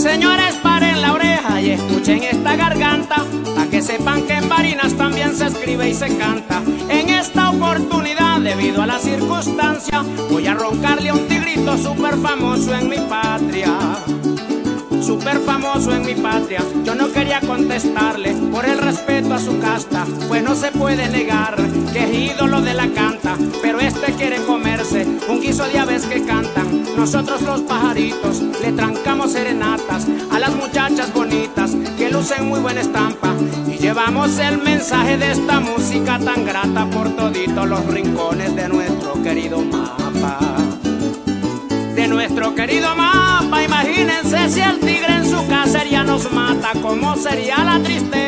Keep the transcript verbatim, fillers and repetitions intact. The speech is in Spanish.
Señores, paren la oreja y escuchen esta garganta, para que sepan que en Barinas también se escribe y se canta. En esta oportunidad, debido a la circunstancia, voy a roncarle a un tigrito súper famoso en mi patria. Súper famoso en mi patria. Yo no quería contestarle por el respeto a su casta, pues no se puede negar que es ídolo de la canta. Pero este quiere comerse un guiso de aves que cantan. Nosotros los pajaritos le trancamos serenatas a las muchachas bonitas que lucen muy buena estampa, y llevamos el mensaje de esta música tan grata por toditos los rincones de nuestro querido mapa. De nuestro querido mapa, imagínense si el tigre en su cacería nos mata, ¿cómo sería la tristeza